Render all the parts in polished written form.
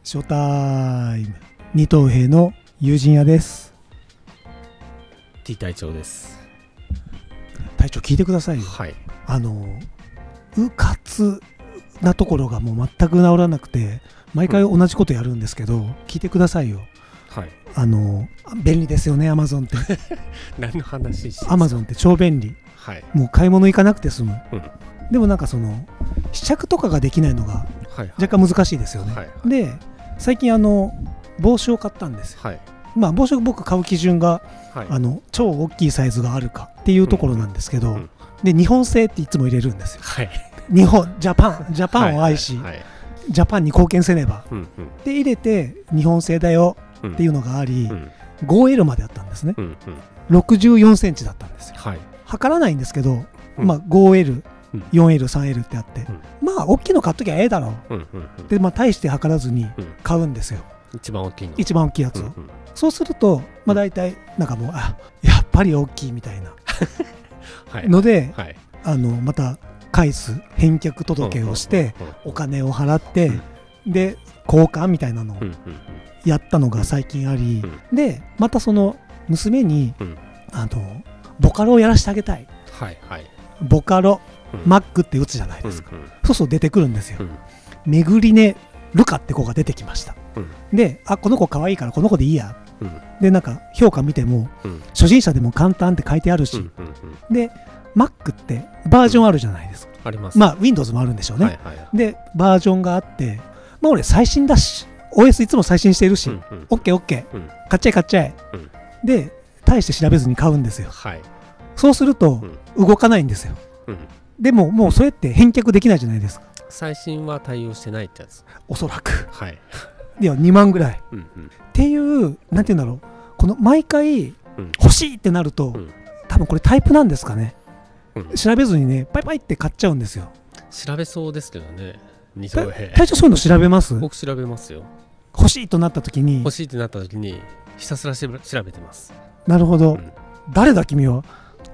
ショータイム。二等兵の友人屋です。 T 隊長です。 隊長聞いてくださいよ。 はい。 うかつなところがもう全く治らなくて毎回同じことやるんですけど、聞いてくださいよ。 はい。 便利ですよね、アマゾンって。 何の話してアマゾンって超便利。 はい。 もう買い物行かなくて済む。 うん。 でもなんかその試着とかができないのが若干難しいですよね。 はいはい、 で最近帽子を買ったんですよ。 はい。 まあ帽子を僕買う基準が、 はい、 超大きいサイズがあるかっていうところなんですけど、 うん、 で日本製っていつも入れるんですよ。 はい。 ジャパンを愛し、 はいはいはい、 ジャパンに貢献せねば、 うんうん、 で入れて日本製だよっていうのがあり、 うん、 5L まであったんですね、 うんうん、 64センチだったんですよ、はい、測らないんですけど、まあ、5L、4L、3L ってあって、まあ大きいの買っときゃええだろう、でまあ大して測らずに買うんですよ、 一番大きいの、 一番大きいやつを、そうすると、まあ、大体なんかもうやっぱり大きいみたいなので、また返す返却届をしてお金を払って、で交換みたいなのをやったのが最近あり、でまたその娘にボカロをやらせてあげたい、ボカロマックって打つじゃないですか、そうそう出てくるんですよ、めぐりねルカって子が出てきました、でこの子可愛いからこの子でいいや、でなんか評価見ても初心者でも簡単って書いてあるし、でMac ってバージョンあるじゃないですか。あります。まあ Windows もあるんでしょうね。でバージョンがあって、まあ俺最新だし OS いつも最新しているし、OK 買っちゃえ、で大して調べずに買うんですよ。そうすると動かないんですよ。でももうそれって返却できないじゃないですか。 最新は対応してないってやつ、 おそらく。では2万ぐらい、っていうなんていうんだろう、この毎回欲しいってなると、多分これタイプなんですかね。調べずにねパイパイって買っちゃうんですよ。 調べそうですけどね。二等兵隊長そういうの調べます？ 僕調べますよ。 欲しいとなった時にひたすら調べてます。 なるほど、誰だ君は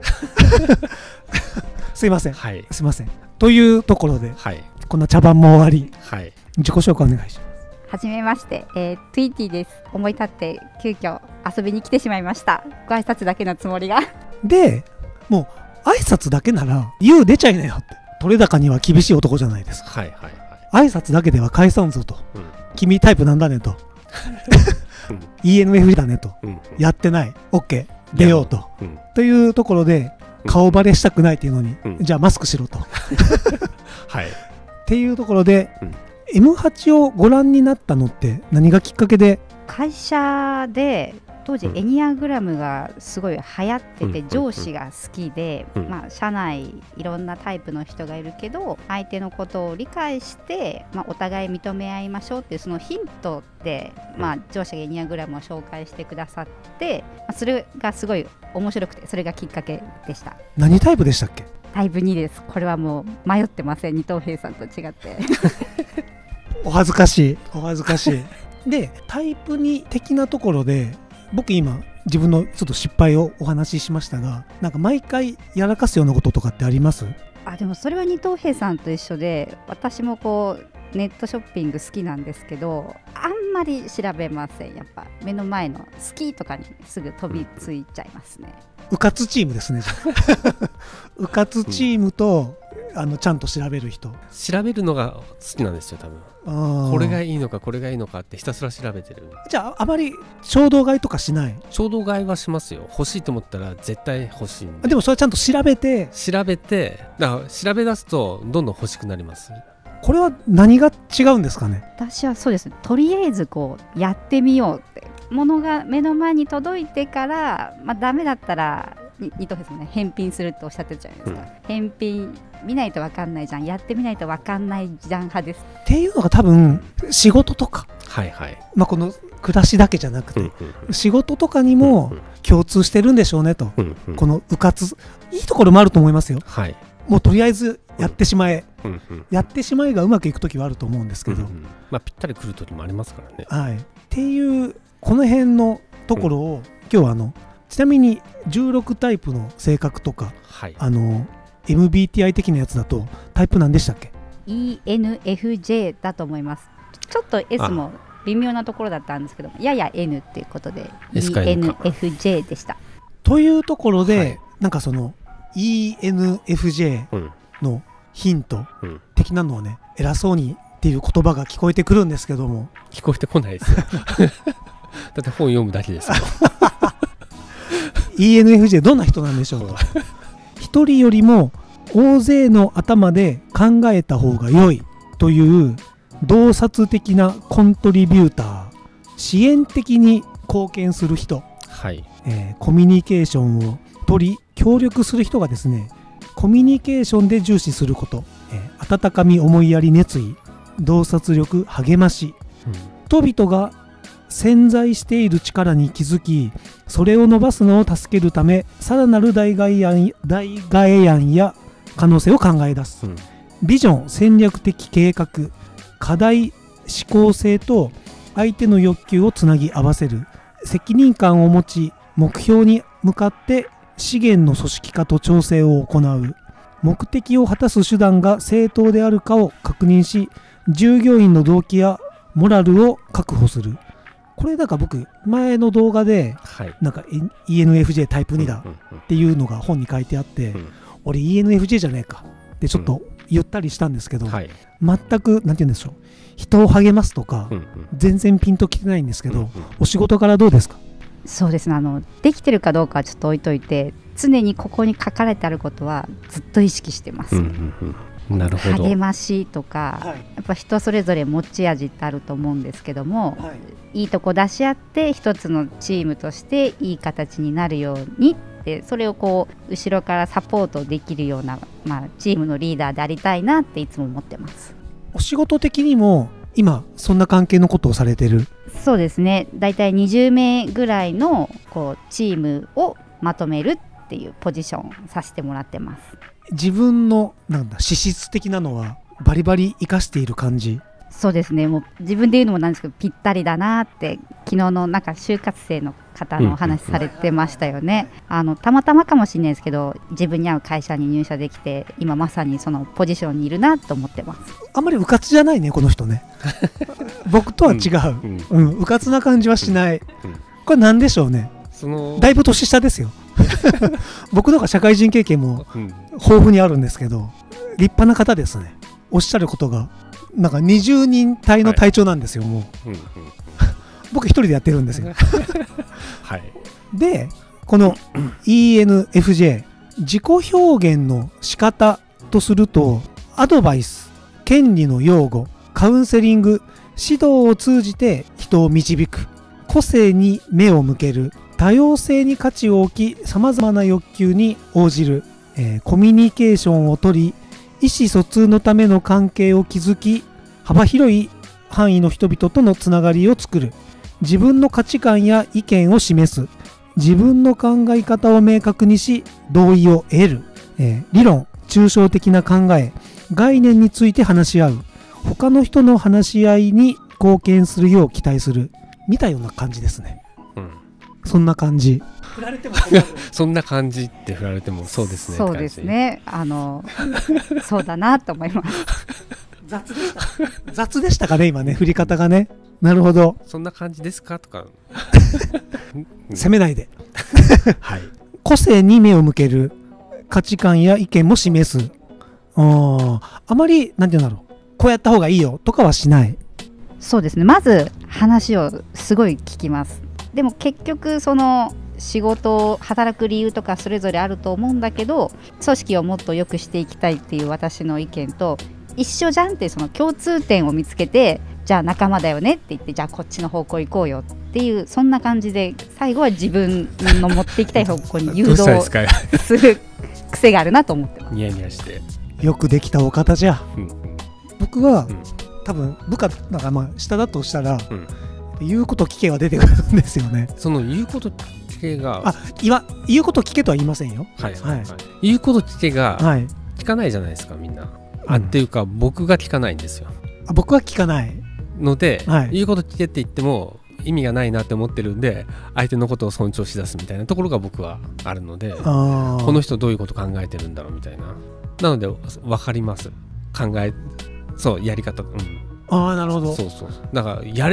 すいません、すいませんというところで、こんな茶番も終わり、自己紹介お願いします。 はじめまして、トゥイティです。思い立って急遽遊びに来てしまいました。ご挨拶だけのつもりがでもう挨拶だけなら言う出ちゃいなよって、取れ高には厳しい男じゃないですか。挨拶だけでは返さんぞと、君タイプなんだねとENFJ だねと、やってない OK 出ようと、というところで顔バレしたくないっていうのに、じゃあマスクしろとっていうところで、M8 をご覧になったのって何がきっかけで？ 会社で当時エニアグラムがすごい流行ってて、上司が好きで、まあ、社内いろんなタイプの人がいるけど相手のことを理解して、まあ、お互い認め合いましょうっていうそのヒントで、まあ、上司がエニアグラムを紹介してくださって、まあ、それがすごい面白くて、それがきっかけでした。 何タイプでしたっけ？ タイプ2です。これはもう迷ってません、二等兵さんと違ってお恥ずかしいでタイプ2的なところで、僕今自分のちょっと失敗をお話ししましたが、なんか毎回やらかすようなこととかってあります？ でもそれは二等兵さんと一緒で、私もこうネットショッピング好きなんですけど、あんまり調べません。やっぱ目の前の好きとかにすぐ飛びついちゃいますね。 うかつチームですねうかつチームと、ちゃんと調べる人、 調べるのが好きなんですよ多分。これがいいのかこれがいいのかってひたすら調べてる。 じゃああまり衝動買いとかしない？ 衝動買いはしますよ。欲しいと思ったら絶対欲しいんで。 でもそれはちゃんと調べてだから調べ出すとどんどん欲しくなります。 これは何が違うんですかね？ 私はそうですね、とりあえずこうやってみようって、ものが目の前に届いてから、まあ、ダメだったら二等兵さんね、返品するっておっしゃってるじゃないですか、返品見ないと分かんないじゃん、やってみないと分かんないじゃん派です。 っていうのが多分仕事とか、まあ、この暮らしだけじゃなくて、仕事とかにも共通してるんでしょうねと、このうかついいところもあると思いますよ。もうとりあえずやってしまえ、やってしまえがうまくいくときはあると思うんですけど、 まあぴったりくるときもありますからね。 っていうこの辺のところを、今日はちなみに16タイプの性格とか、MBTI 的なやつだとタイプ何でしたっけ？ ENFJ だと思います。ちょっと S も微妙なところだったんですけど、やや N っていうことで ENFJ でした。 というところで、はい、なんかその ENFJ のヒント的なのをね、偉そうにっていう言葉が聞こえてくるんですけども、 聞こえてこないですよだって本読むだけですよ ENFJ どんな人なんでしょうと一人よりも大勢の頭で考えた方が良いという洞察的なコントリビューター、支援的に貢献する人、 はい、 コミュニケーションを取り協力する人がですね、コミュニケーションで重視すること、温かみ、思いやり、熱意、洞察力、励まし、人々が潜在している力に気づき、それを伸ばすのを助けるため、さらなる代替案や可能性を考え出す、ビジョン、戦略的計画、課題思考性と相手の欲求をつなぎ合わせる、責任感を持ち目標に向かって資源の組織化と調整を行う、目的を果たす手段が正当であるかを確認し、従業員の動機やモラルを確保する。これなんか僕前の動画で、はい、なんか ENFJ タイプ2だっていうのが本に書いてあって、俺 ENFJ じゃねえかってちょっと言ったりしたんですけど、はい、全くなんて言うんでしょう、人を励ますとか、全然ピンときてないんですけど、お仕事からどうですか？ そうですね、できてるかどうかはちょっと置いといて、常にここに書かれてあることはずっと意識してます。 なるほど。 励ましとか、はい、やっぱ人それぞれ持ち味ってあると思うんですけども、はい、いいとこ出し合って一つのチームとしていい形になるようにって、それをこう後ろからサポートできるような、チームのリーダーでありたいなっていつも思ってます。 お仕事的にも今そんな関係のことをされてる？ そうですね、だいたい20名ぐらいのこうチームをまとめるっていうポジションをさせてもらってます。 自分の資質的なのはバリバリ生かしている感じ？ そうですね、もう自分で言うのもなんですけど、ぴったりだなって、昨日のなんか就活生の方のお話されてましたよね。たまたまかもしれないですけど、自分に合う会社に入社できて、今まさにそのポジションにいるなと思ってます。 あんまりうかつじゃないねこの人ね僕とは違う、うかつな感じはしない、これなんでしょうね。だいぶ年下ですよ僕の方が社会人経験も豊富にあるんですけど、立派な方ですね。おっしゃることがなんか20人隊の隊長なんですよ、もう、僕一人でやってるんですよはい、でこの ENFJ 自己表現の仕方とすると、アドバイス、権利の擁護、カウンセリング、指導を通じて人を導く、個性に目を向ける、多様性に価値を置き、さまざまな欲求に応じる、コミュニケーションをとり、意思疎通のための関係を築き、幅広い範囲の人々とのつながりを作る、自分の価値観や意見を示す、自分の考え方を明確にし同意を得る、理論、抽象的な考え、概念について話し合う、他の人の話し合いに貢献するよう期待する、みたいな感じですね。そんな感じ。振られてもそんな感じって振られてもそうですね。 そうですね。そうだなと思います。 雑でしたかね今ね、振り方がね。なるほど。 そんな感じですかとか責めないではい。 個性に目を向ける、価値観や意見も示す。あまりなんていうんだろう、こうやった方がいいよとかはしない。 そうですね、まず話をすごい聞きます。でも結局その仕事を働く理由とかそれぞれあると思うんだけど、組織をもっと良くしていきたいっていう私の意見と一緒じゃんって、その共通点を見つけて、じゃあ仲間だよねって言って、じゃあこっちの方向行こうよっていう、そんな感じで最後は自分の持っていきたい方向に誘導する癖があるなと思ってます。 ニヤニヤしてよくできたお方じゃ、僕は、多分部下なんか下だとしたら、言うこと聞けは出てくるんですよね。 その言うこと聞けが言うこと聞けとは言いませんよ。 言うこと聞けが聞かないじゃないですかみんな。っていうか僕が聞かないんですよ。 僕は聞かないので、言うこと聞けって言っても意味がないなって思ってるんで、相手のことを尊重しだすみたいなところが僕はあるので、この人どういうこと考えてるんだろうみたいな。なので分かります、やり方。 なるほど。 そうだからやれって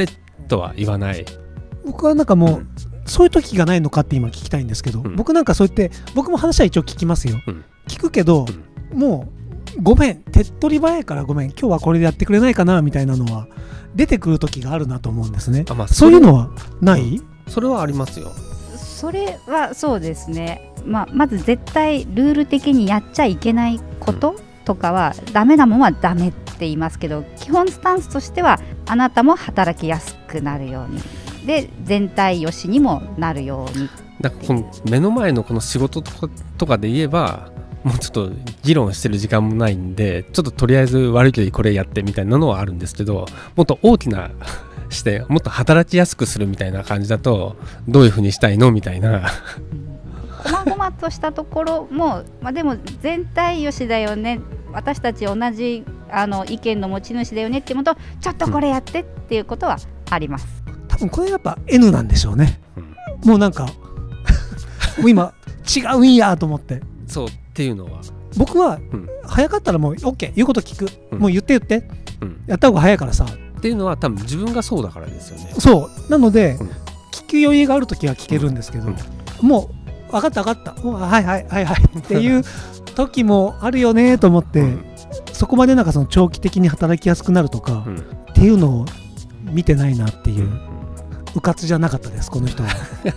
とは言わない。 僕はなんかもう、そういう時がないのかって今聞きたいんですけど、僕なんかそう言って僕も話は一応聞きますよ、聞くけど、もうごめん手っ取り早いからごめん今日はこれでやってくれないかなみたいなのは出てくる時があるなと思うんですね。そういうのはない？ それはありますよ。 それはそうですね、まず絶対ルール的にやっちゃいけないこととかは、ダメなものはダメって言いますけど、基本スタンスとしてはあなたも働きやすくなるようにで全体よしにもなるように。 だからこの目の前のこの仕事とかで言えばもうちょっと議論してる時間もないんで、ちょっととりあえず悪いけどこれやってみたいなのはあるんですけど、もっと大きな視点、もっと働きやすくするみたいな感じだとどういうふうにしたいのみたいなこまごまとしたところも、でも全体よしだよね、私たち同じ意見の持ち主だよねっていうのと、ちょっとこれやってっていうことはあります。 多分これやっぱ N なんでしょうね、もうなんかもう今違うんやと思って。 そうっていうのは僕は、早かったらもう OK 言うこと聞く、もう言って、やった方が早いからさっていうのは多分自分がそうだからですよね。 そうなので、聞く余裕があるときは聞けるんですけど、もう分かったもうはいっていう時もあるよねと思って、そこまでなんかその長期的に働きやすくなるとか、っていうのを見てないなっていう、うかつじゃなかったですこの人は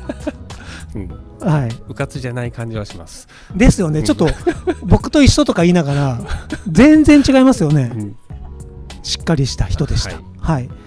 はい、 うかつじゃない感じはしますですよね。ちょっと僕と一緒とか言いながら全然違いますよね、しっかりした人でした。はい